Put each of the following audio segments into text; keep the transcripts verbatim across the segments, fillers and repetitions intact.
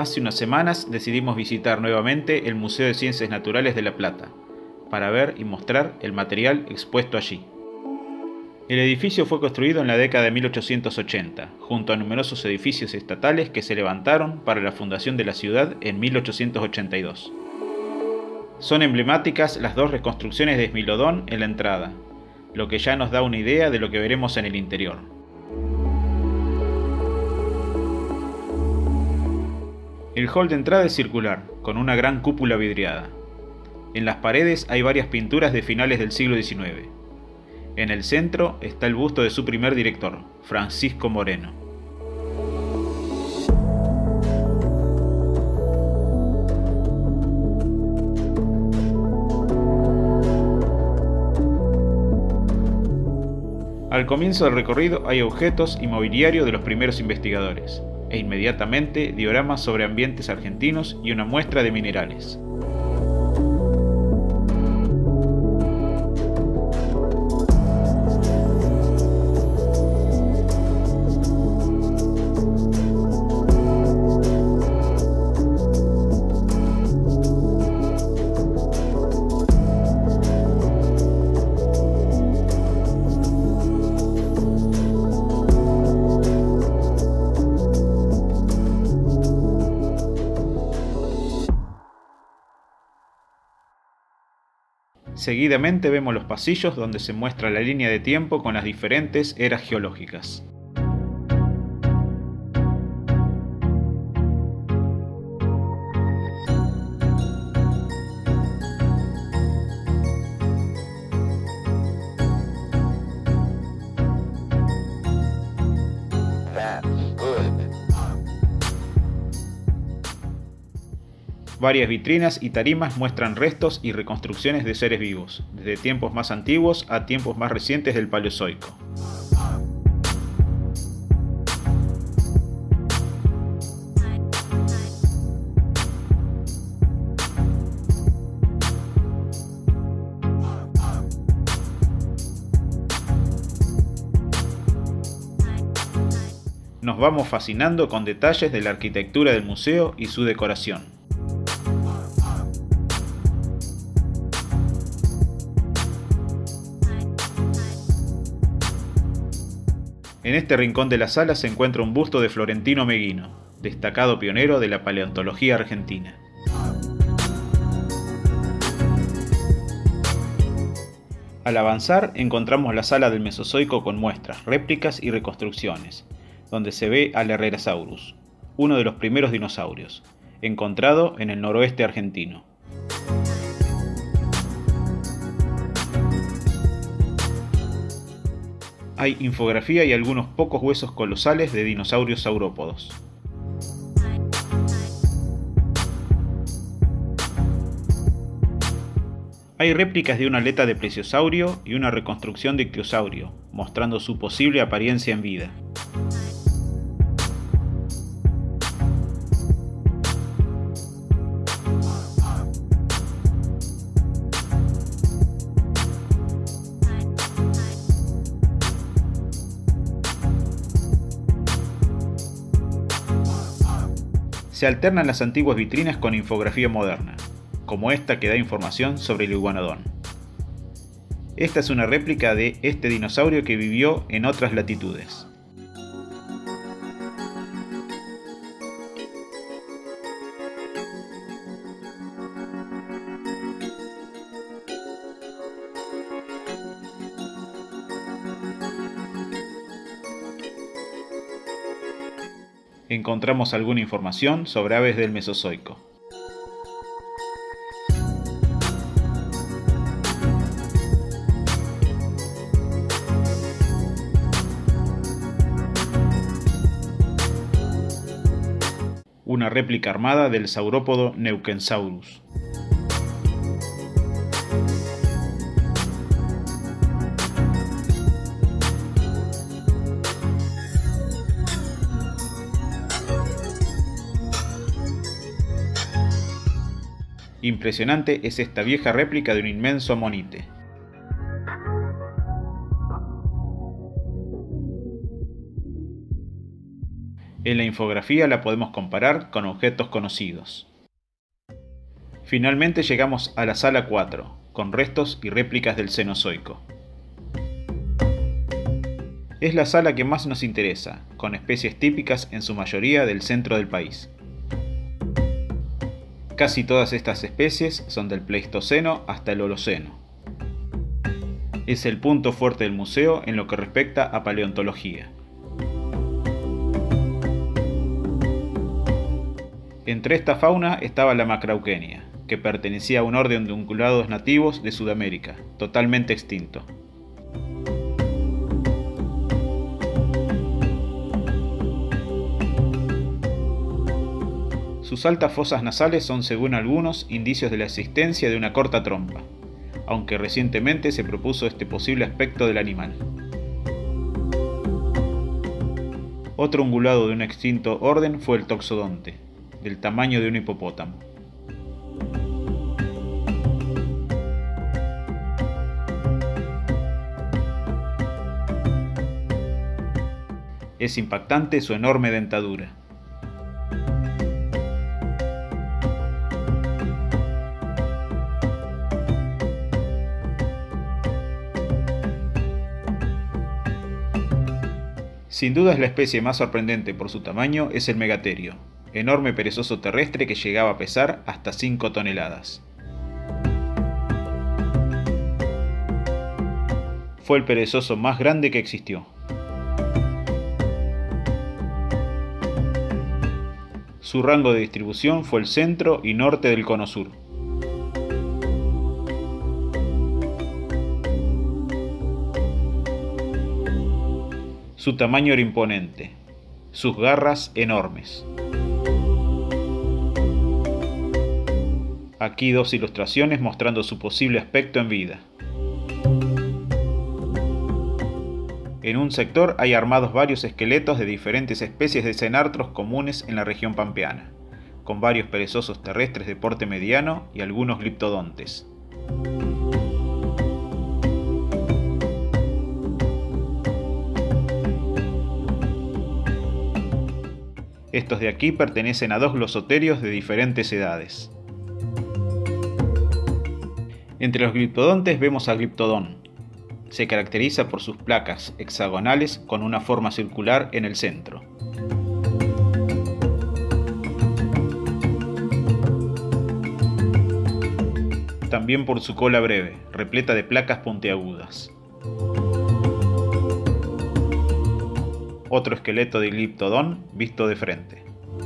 Hace unas semanas decidimos visitar nuevamente el Museo de Ciencias Naturales de La Plata, para ver y mostrar el material expuesto allí. El edificio fue construido en la década de mil ochocientos ochenta, junto a numerosos edificios estatales que se levantaron para la fundación de la ciudad en mil ochocientos ochenta y dos. Son emblemáticas las dos reconstrucciones de Esmilodón en la entrada, lo que ya nos da una idea de lo que veremos en el interior. El hall de entrada es circular, con una gran cúpula vidriada. En las paredes hay varias pinturas de finales del siglo diecinueve. En el centro está el busto de su primer director, Francisco Moreno. Al comienzo del recorrido hay objetos y mobiliario de los primeros investigadores, e inmediatamente dioramas sobre ambientes argentinos y una muestra de minerales. Seguidamente vemos los pasillos donde se muestra la línea de tiempo con las diferentes eras geológicas. Varias vitrinas y tarimas muestran restos y reconstrucciones de seres vivos, desde tiempos más antiguos a tiempos más recientes del Paleozoico. Nos vamos fascinando con detalles de la arquitectura del museo y su decoración. En este rincón de la sala se encuentra un busto de Florentino Meguino, destacado pionero de la paleontología argentina. Al avanzar encontramos la sala del Mesozoico con muestras, réplicas y reconstrucciones, donde se ve al Herrerasaurus, uno de los primeros dinosaurios, encontrado en el noroeste argentino. Hay infografía y algunos pocos huesos colosales de dinosaurios saurópodos. Hay réplicas de una aleta de plesiosaurio y una reconstrucción de ictiosaurio, mostrando su posible apariencia en vida. Se alternan las antiguas vitrinas con infografía moderna, como esta que da información sobre el iguanodón. Esta es una réplica de este dinosaurio que vivió en otras latitudes. Encontramos alguna información sobre aves del Mesozoico. Una réplica armada del saurópodo Neuquensaurus. Impresionante es esta vieja réplica de un inmenso amonite. En la infografía la podemos comparar con objetos conocidos. Finalmente llegamos a la sala cuatro, con restos y réplicas del Cenozoico. Es la sala que más nos interesa, con especies típicas en su mayoría del centro del país. Casi todas estas especies son del Pleistoceno hasta el Holoceno. Es el punto fuerte del museo en lo que respecta a paleontología. Entre esta fauna estaba la Macrauchenia, que pertenecía a un orden de ungulados nativos de Sudamérica, totalmente extinto. Sus altas fosas nasales son, según algunos, indicios de la existencia de una corta trompa, aunque recientemente se propuso este posible aspecto del animal. Otro ungulado de un extinto orden fue el Toxodonte, del tamaño de un hipopótamo. Es impactante su enorme dentadura. Sin duda es la especie más sorprendente por su tamaño es el Megaterio, enorme perezoso terrestre que llegaba a pesar hasta cinco toneladas. Fue el perezoso más grande que existió. Su rango de distribución fue el centro y norte del Cono Sur. Su tamaño era imponente, sus garras enormes. Aquí dos ilustraciones mostrando su posible aspecto en vida. En un sector hay armados varios esqueletos de diferentes especies de cenartros comunes en la región pampeana, con varios perezosos terrestres de porte mediano y algunos gliptodontes. Estos de aquí pertenecen a dos glosoterios de diferentes edades. Entre los gliptodontes vemos a Gliptodon. Se caracteriza por sus placas hexagonales con una forma circular en el centro. También por su cola breve, repleta de placas puntiagudas. Otro esqueleto de Gliptodon visto de frente.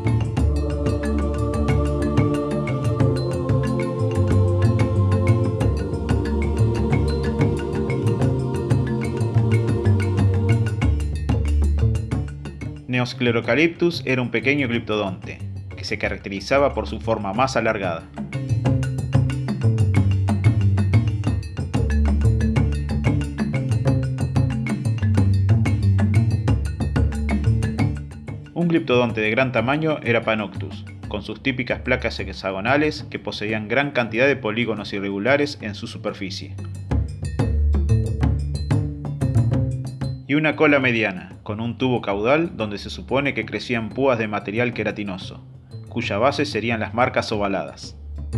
Neosclerocaliptus era un pequeño gliptodonte, que se caracterizaba por su forma más alargada. Un gliptodonte de gran tamaño era Panoctus, con sus típicas placas hexagonales que poseían gran cantidad de polígonos irregulares en su superficie. Y una cola mediana, con un tubo caudal donde se supone que crecían púas de material queratinoso, cuya base serían las marcas ovaladas.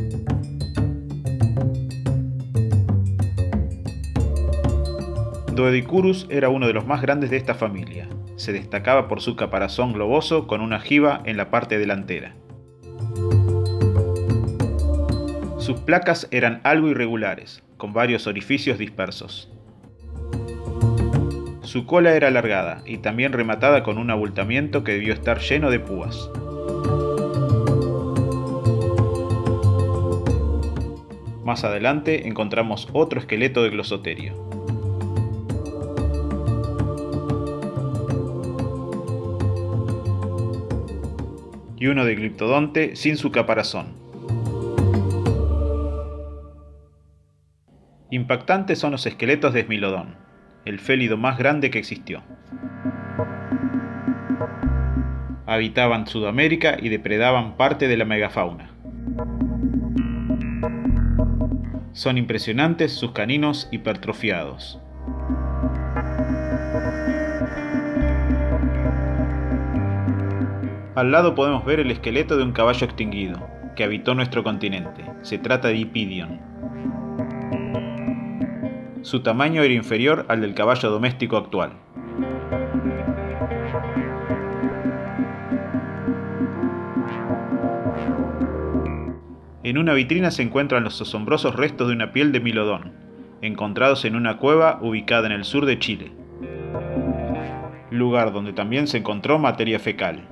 Doedicurus era uno de los más grandes de esta familia. Se destacaba por su caparazón globoso con una jiba en la parte delantera. Sus placas eran algo irregulares, con varios orificios dispersos. Su cola era alargada y también rematada con un abultamiento que debió estar lleno de púas. Más adelante encontramos otro esqueleto de glosoterio. Y uno de gliptodonte sin su caparazón. Impactantes son los esqueletos de Smilodon, el félido más grande que existió. Habitaban Sudamérica y depredaban parte de la megafauna. Son impresionantes sus caninos hipertrofiados. Al lado podemos ver el esqueleto de un caballo extinguido, que habitó nuestro continente. Se trata de Hippidion. Su tamaño era inferior al del caballo doméstico actual. En una vitrina se encuentran los asombrosos restos de una piel de Milodón, encontrados en una cueva ubicada en el sur de Chile, lugar donde también se encontró materia fecal.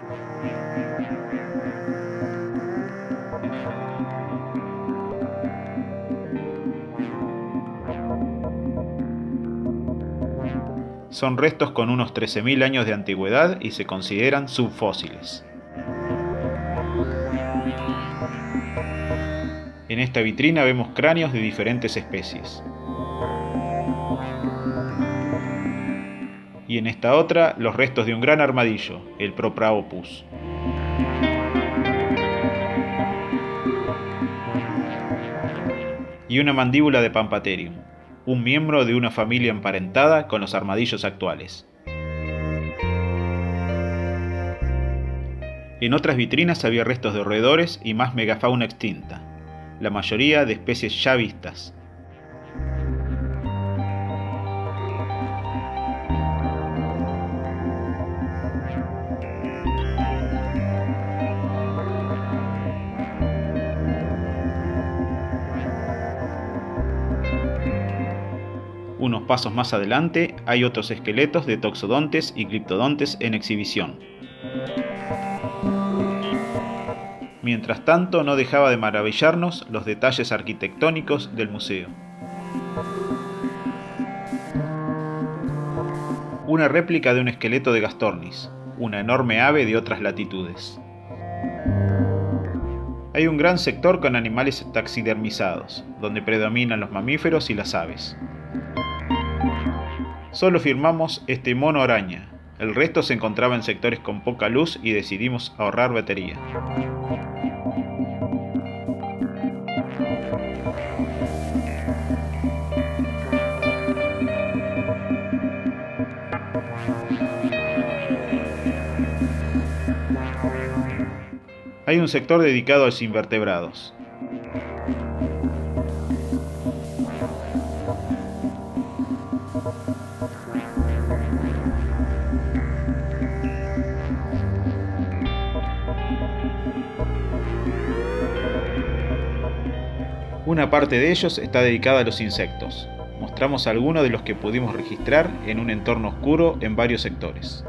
Son restos con unos trece mil años de antigüedad y se consideran subfósiles. En esta vitrina vemos cráneos de diferentes especies. Y en esta otra, los restos de un gran armadillo, el Propraopus. Y una mandíbula de Pampatherium, un miembro de una familia emparentada con los armadillos actuales. En otras vitrinas había restos de roedores y más megafauna extinta, la mayoría de especies ya vistas. Unos pasos más adelante hay otros esqueletos de toxodontes y criptodontes en exhibición. Mientras tanto, no dejaba de maravillarnos los detalles arquitectónicos del museo. Una réplica de un esqueleto de Gastornis, una enorme ave de otras latitudes. Hay un gran sector con animales taxidermizados, donde predominan los mamíferos y las aves. Solo firmamos este mono araña, el resto se encontraba en sectores con poca luz y decidimos ahorrar batería. Hay un sector dedicado a los invertebrados. Una parte de ellos está dedicada a los insectos. Mostramos algunos de los que pudimos registrar en un entorno oscuro en varios sectores.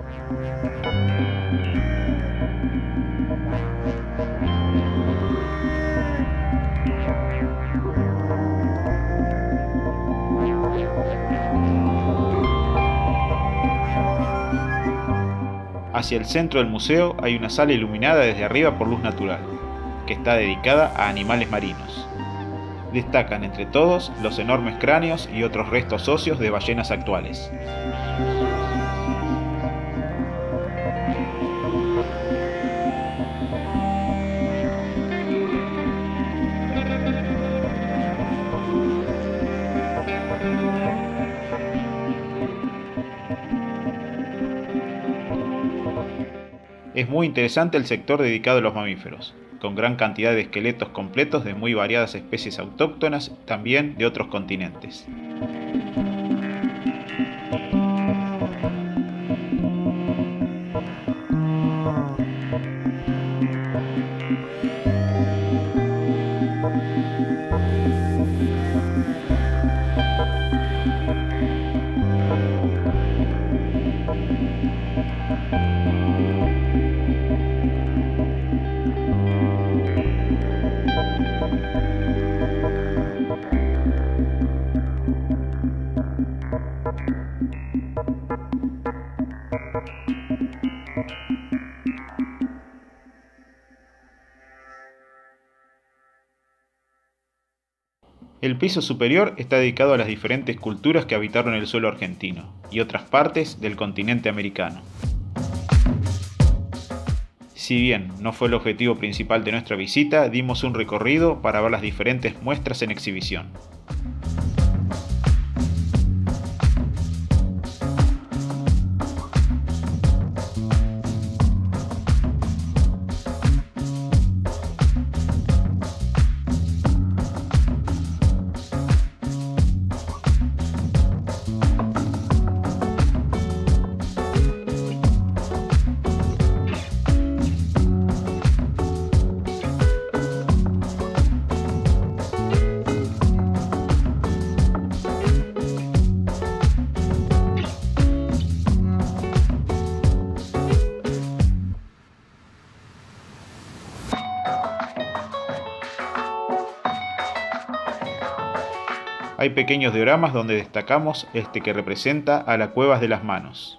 Hacia el centro del museo hay una sala iluminada desde arriba por luz natural, que está dedicada a animales marinos. Destacan entre todos los enormes cráneos y otros restos óseos de ballenas actuales. Es muy interesante el sector dedicado a los mamíferos, con gran cantidad de esqueletos completos de muy variadas especies autóctonas, también de otros continentes. El piso superior está dedicado a las diferentes culturas que habitaron el suelo argentino y otras partes del continente americano. Si bien no fue el objetivo principal de nuestra visita, dimos un recorrido para ver las diferentes muestras en exhibición. hay pequeños dioramas donde destacamos este que representa a la Cuevas de las Manos.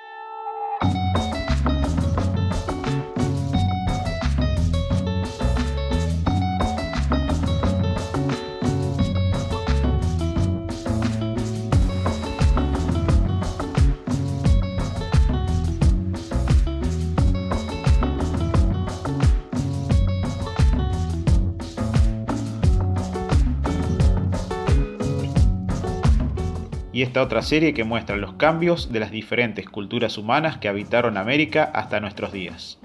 Y esta otra serie que muestra los cambios de las diferentes culturas humanas que habitaron América hasta nuestros días.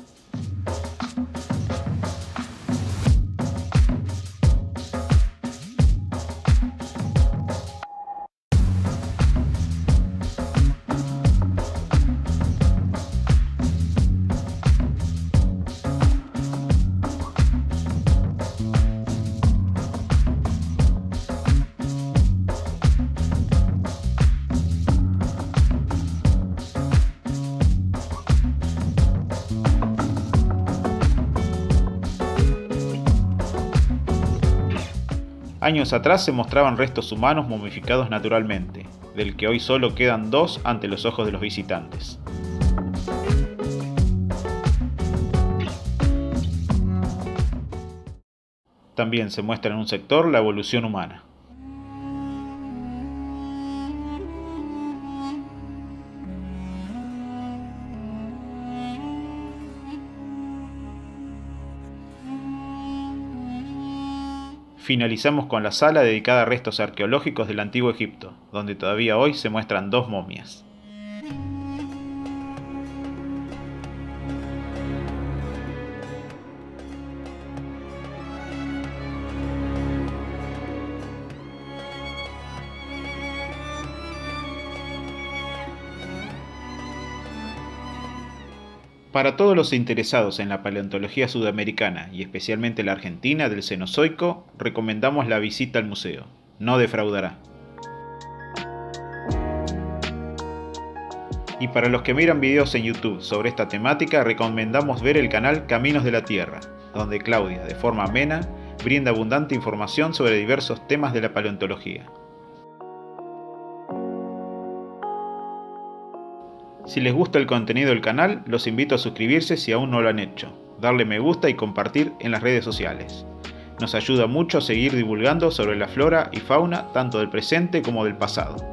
Años atrás se mostraban restos humanos momificados naturalmente, del que hoy solo quedan dos ante los ojos de los visitantes. También se muestra en un sector la evolución humana. Finalizamos con la sala dedicada a restos arqueológicos del Antiguo Egipto, donde todavía hoy se muestran dos momias. Para todos los interesados en la paleontología sudamericana y especialmente la argentina del Cenozoico, recomendamos la visita al museo. No defraudará. Y para los que miran videos en YouTube sobre esta temática, recomendamos ver el canal Caminos de la Tierra, donde Claudia, de forma amena, brinda abundante información sobre diversos temas de la paleontología. Si les gusta el contenido del canal, los invito a suscribirse si aún no lo han hecho, darle me gusta y compartir en las redes sociales. Nos ayuda mucho a seguir divulgando sobre la flora y fauna tanto del presente como del pasado.